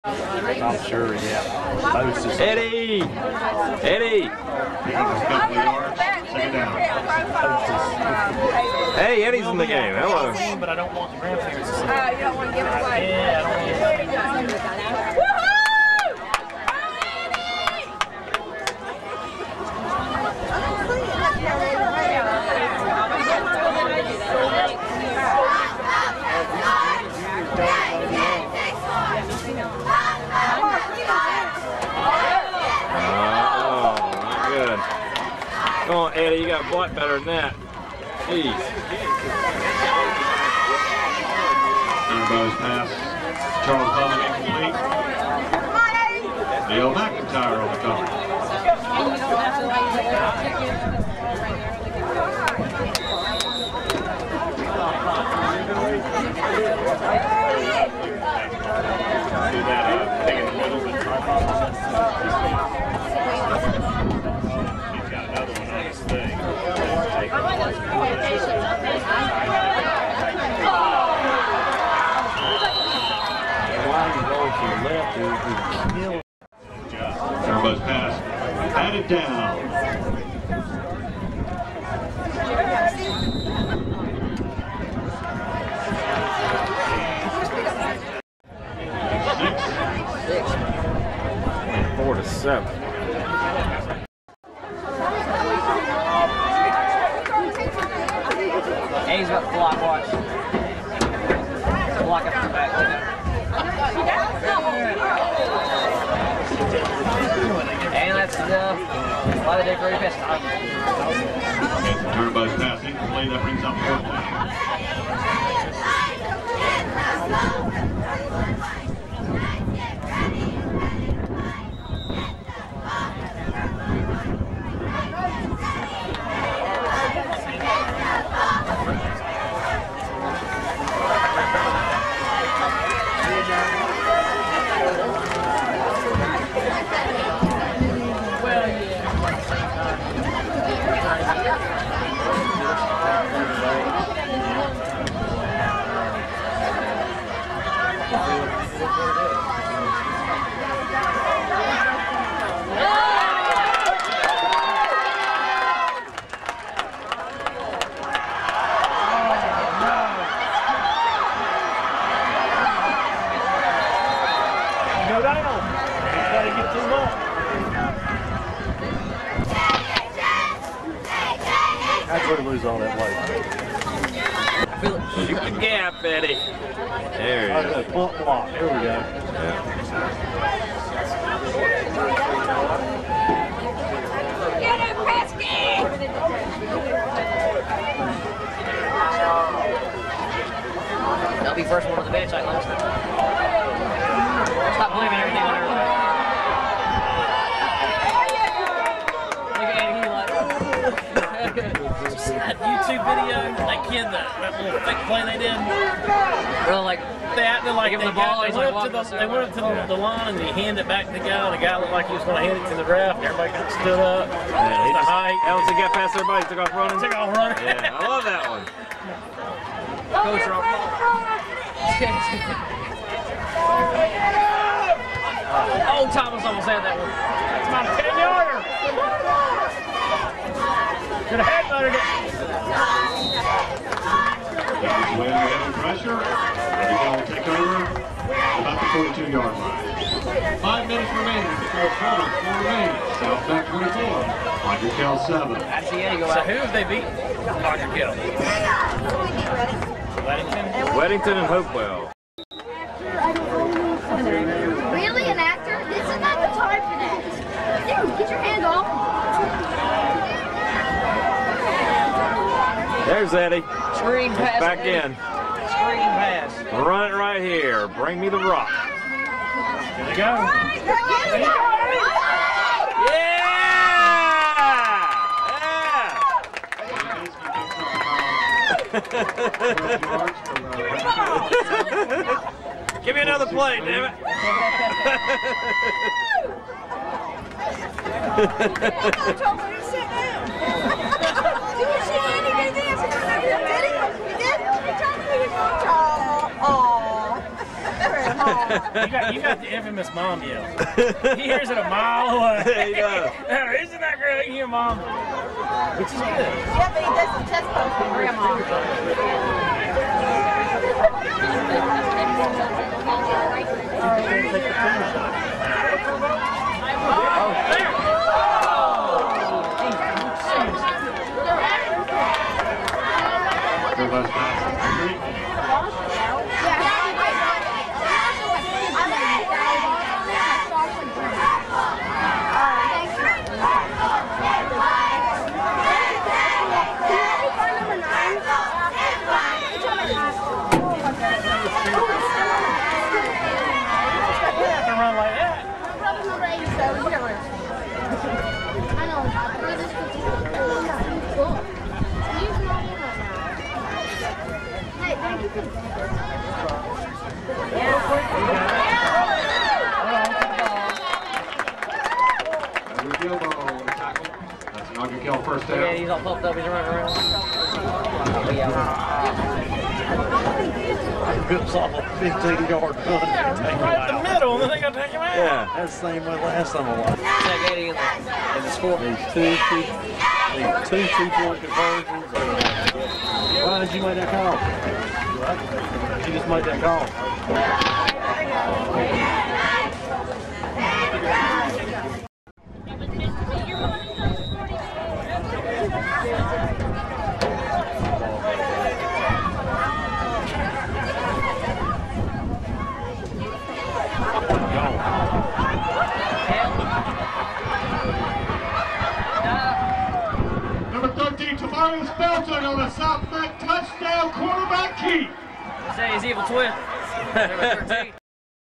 I'm sure, yeah. Eddie! Eddie! Hey, Eddie's in the game. Hello. But I don't want the grandparents to see it. You don't want to give it away. Yeah, I don't want to give it away. Come on, Eddie, you got butt better than that. Jeez. Everybody's pass. Charles Bowman incomplete. Neil McIntyre on the cover. Do that thing in the middle with Everybody's pass. Batted down. Four to 7. And he's got the block watch. Block up the back. And that's why they did very fast. Everybody's pass incomplete. That brings up 4th down. That's where to lose all that weight. Shoot the gap, Eddie. There you go. Front block. There we go. Yeah. Get it, Pesky! They'll be first one on the bench, I think. Stop blaming everything on everybody. Look at Eddie, See that YouTube video? That kid, that little fake play they did? really like That, they're like, give him the ball, they he's went like up to the line and he handed it back to the guy, and the guy looked like he was going to hand it to the ref, and everybody kind of stood up. Yeah, he the just, height. once he got past everybody, he took off running. Took off running. Yeah, I love that one. Coach Rock. Oh, Thomas almost had that one. That's about a 10-yarder. Could have headbutted it. Way heavy pressure. Ready Kell will take over about the 42-yard line. 5 minutes remaining before quarter. 4 remaining. South Meck 24. Ardrey Kell 7. I see Eddie go So out. who have they beaten? Dr. Kell. Weddington? Weddington and Hopewell. Really, an actor? This is not the time for that. Dude, get your hand off. There's Eddie. Screen pass. Back in. Screen pass. Run it right here. Bring me the rock. Here they go. Give me another play, damn it. You got the infamous mom yell. He hears it a mile away. There you go. Isn't that great? You hear mom. Which is good. Yeah, but he does some chest bumps for grandma. Kell first down. Yeah, he's all puffed up. He's running around. Oh, yeah. Good soft 15-yard run. Right in the middle, and then they got to take him out. Yeah, that's the same way last time I watched. Check Eddie in the score. These two two-point conversions. Why did you make that call? You just made that call. Number 13, Tavares Belton on a South Meck touchdown quarterback keep. Say his evil twin. Number 13.